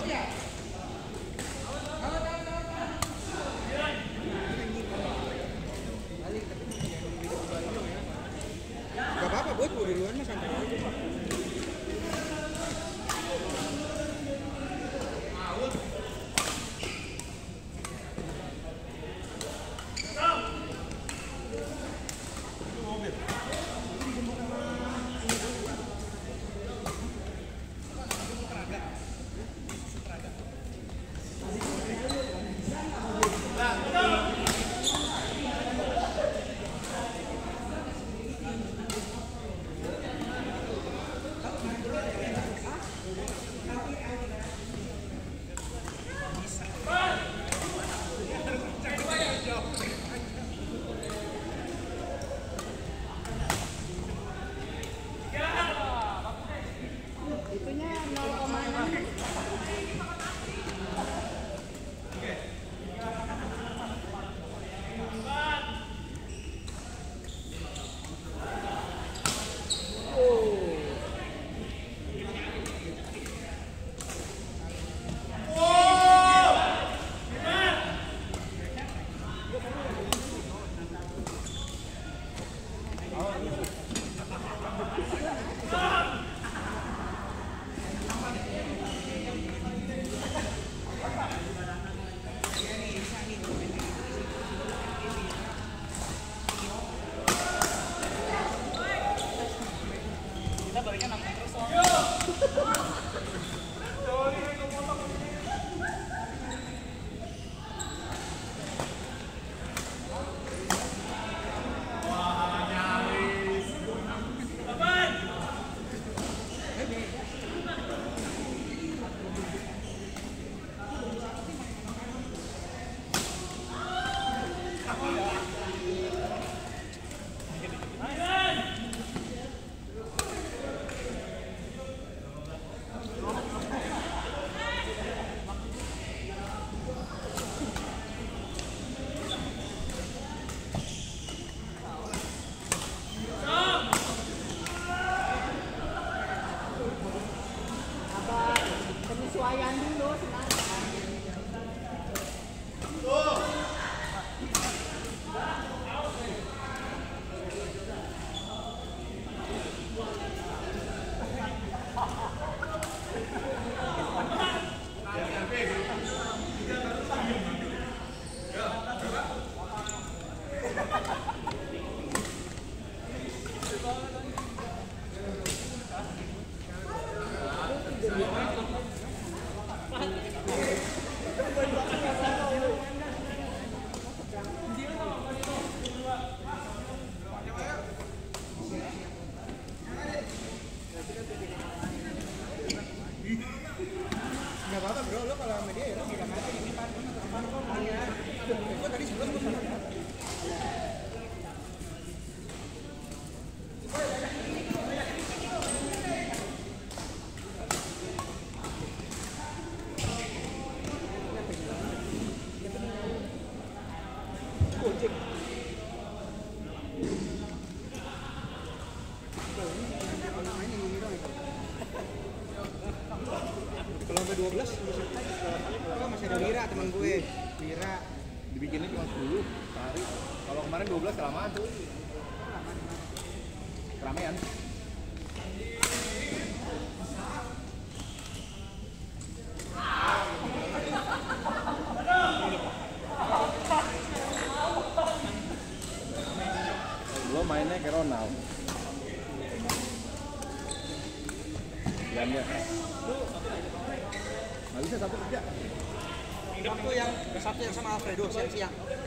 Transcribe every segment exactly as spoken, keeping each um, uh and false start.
Gak apa-apa buat gue duluan mas sampai aja. Penyesuaian dulu sebenarnya. Gak apa-apa bro, lo kalau sama dia ya lo pegang aja ini pan. Gue tadi sebelum gue pernah. Gojek. Kalau sampai dua belas oh, masih ada Lira teman gue. Lira Dibikinnya cuma sepuluh sehari. Kalau kemarin dua belas kelamaan tuh. Keramaian. Gua mainnya kayak Ronald. Diamnya. Nggak bisa satu kerja. Waktu yang satu yang sama Alfredo siang-siang.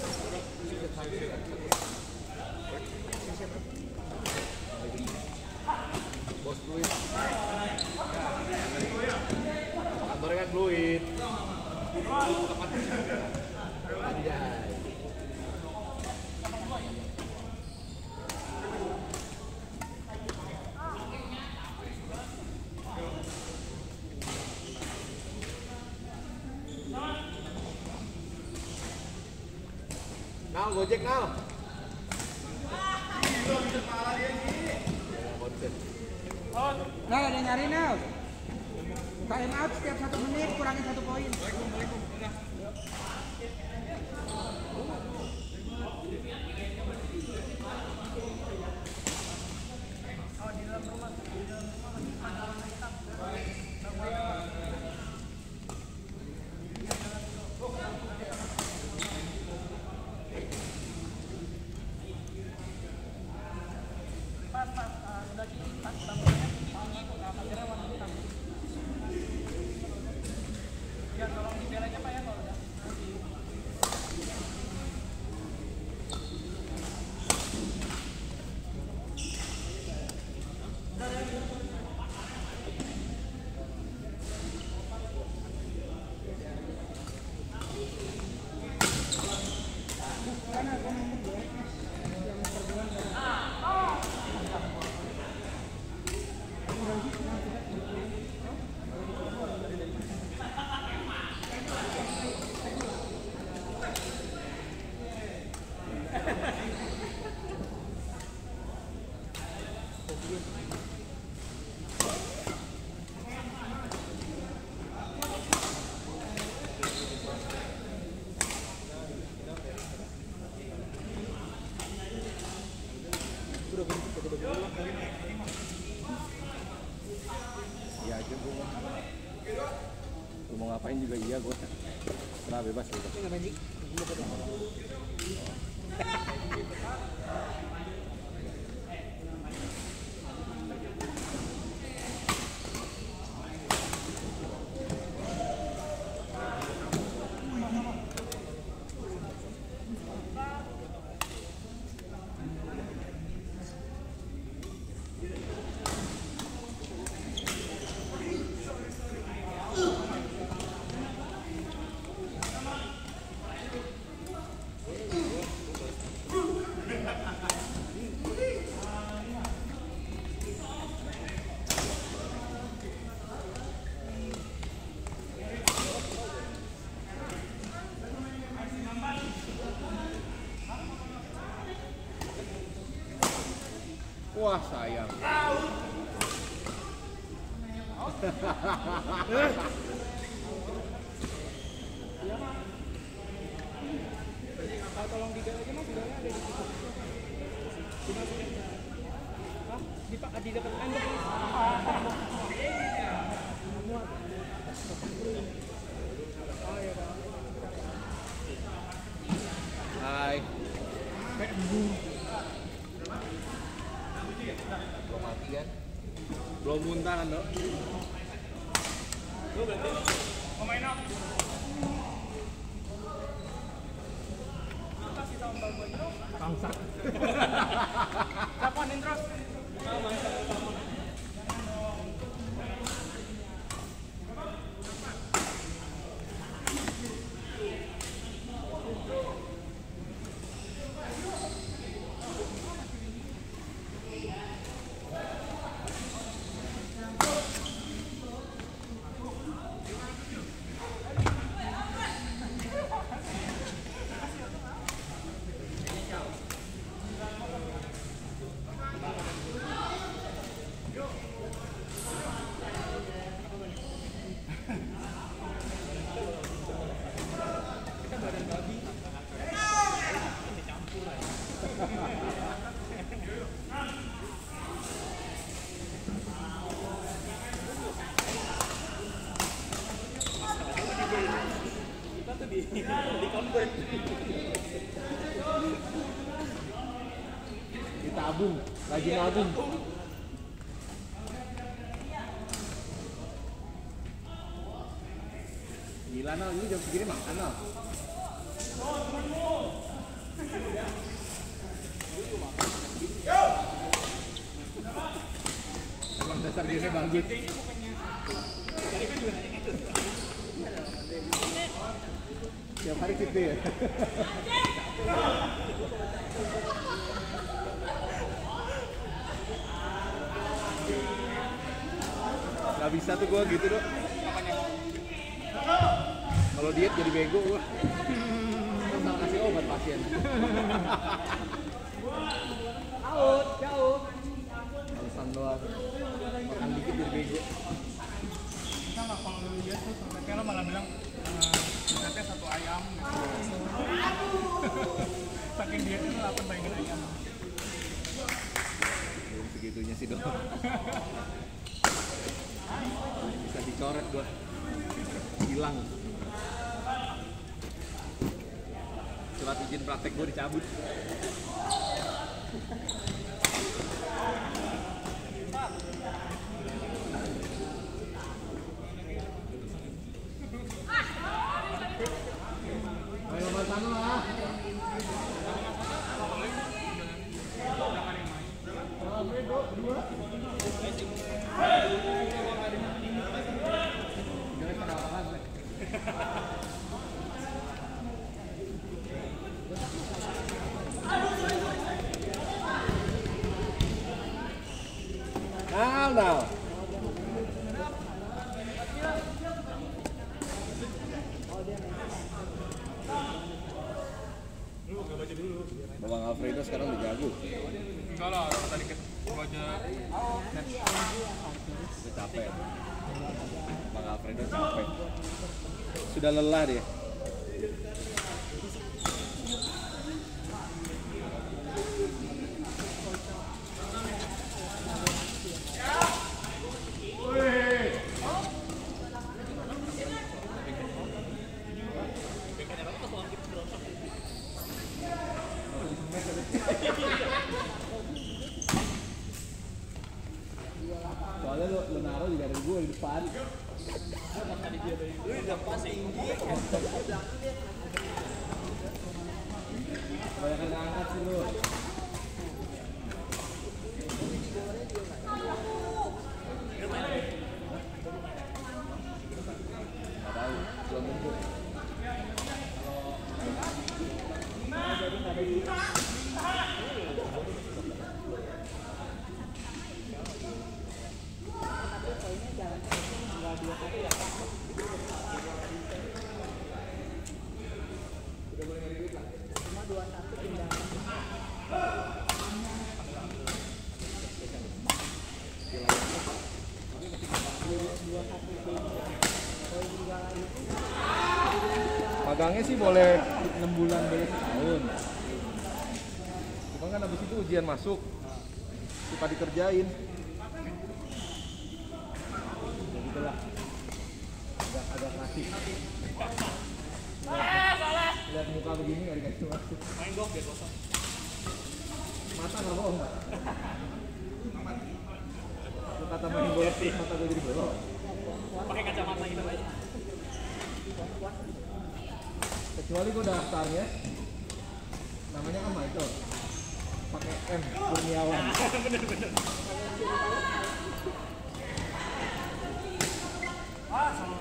Bos Fluid. Kantornya kan Fluid. Anjay. Nal, Gojek Nal. Nah, ada yang nyari Nal. Time out setiap satu menit kurangin satu poin. Iya aja gue mau. Lu mau ngapain juga iya gue. Nah bebas bebas. Wah sayang. Tolong di aja mas, udah ada di situ. Dimasukin. Hah? Di pak di dekat anda. Hai. Belum mati kan? Belum muntah kan dok? Lu berarti mau main apa? Kasih tahu mbak gue dulu. Bangsat. Kapanin terus? Ditabung, lagi nabung. Gila Nal, ini jam segini makan Nal. Emang dasar gini bagus. Tiap hari gitu ya. Gak bisa tuh gue gitu dok. Kalau diet jadi bego gue. Salah kasih obat pasien. Out, jauh. Alasan doang. Makan dikit jadi bego. bisa nggak kalau lu lihat tuh tempatnya lo malah bilang tempatnya satu ayam gitu. Saking dia tuh lapar bayangin ayam. Belum segitunya sih dong. Bisa dicoret gua. Hilang. Surat izin praktek gua dicabut. Ayo bantu lah. Now, now. Bang Alfredo sekarang udah jago. Enggak lah, orang tadi kita aja Udah capek. Bang Alfredo capek. Sudah lelah dia. Soalnya lo, lo naruh juga ada gue di depan. Lu udah passing. Banyak yang angkat sih lo. Gak tau, belum tentu. Magangnya sih boleh enam bulan, boleh setahun. Cuma kan habis itu ujian masuk, suka dikerjain. Ya gitulah. Agak agak klasik. Lihat muka begini nggak dikasih masuk. main golf biar kosong. Mata nggak bohong nggak? Lu kata main bola terus mata gue jadi bolong. Pakai kacamata gitu aja. Kecuali gue daftarnya namanya kan Michael, pakai M Kurniawan. Bener-bener. Ah, sama.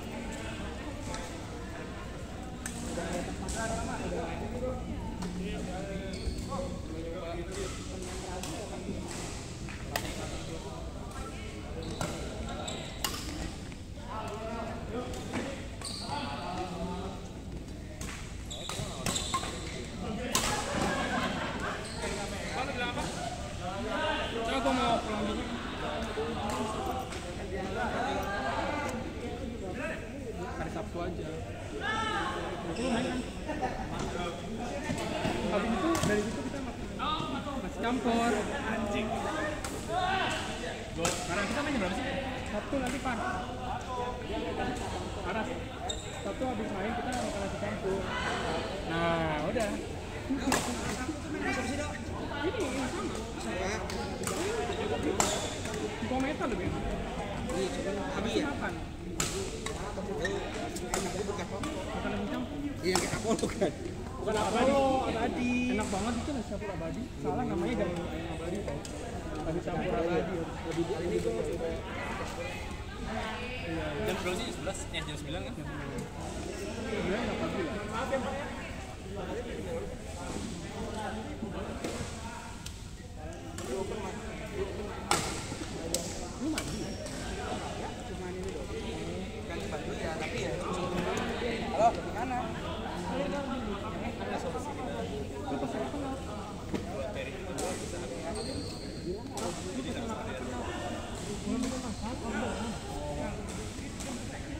Aku mau pulang dulu. Hari Sabtu aja. Lu main kan? Habis itu dari situ kita makan nasi campur. Anjing. Sekarang kita main berapa sih? Sabtu nanti pan. Aras. Sabtu habis main kita makan nasi campur. Nah, udah. Ini yang sama. Di komentar lebih. Habis makan. Makan nasi campur. Iya, kayak Apollo kan. Bukan Apollo, abadi. Enak banget itu nasi campur abadi. Salah namanya jangan ayam abadi. Nasi campur abadi. Lebih lebih jam berapa sih? sebelas? Eh, jam sembilan kan? sembilan nggak pagi lah. Maaf ya, Pak ya. Lu mandi? Ya, cuma ini doang. Kan baju ya, tapi ya. Halo, gimana? Ada solusi kita. Lu pesen apa nggak? Buat Terry itu bisa bilang apa? Ini bisa makan. Belum bisa makan.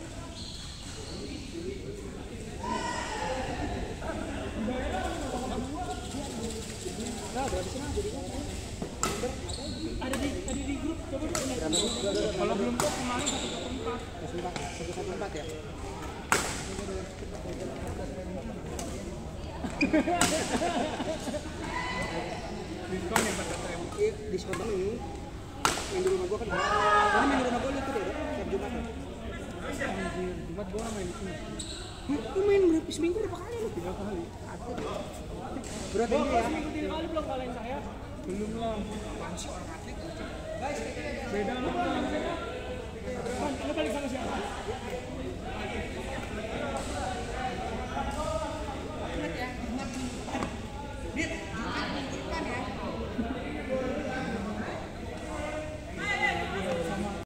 Diskon ya empat ratus ribu. Iya, diskon dong ini. Yang di rumah gua kan. Karena main di rumah gua itu deh, tiap Jumat kan. Anjir, Jumat gua main di sini. Hah, lu main berapa seminggu berapa kali lu? Tiga kali. Berat ini ya. Seminggu tiga kali belum kalahin saya. Belum lah. Apaan sih orang atlet? Beda lu. Kan lu balik sama siapa?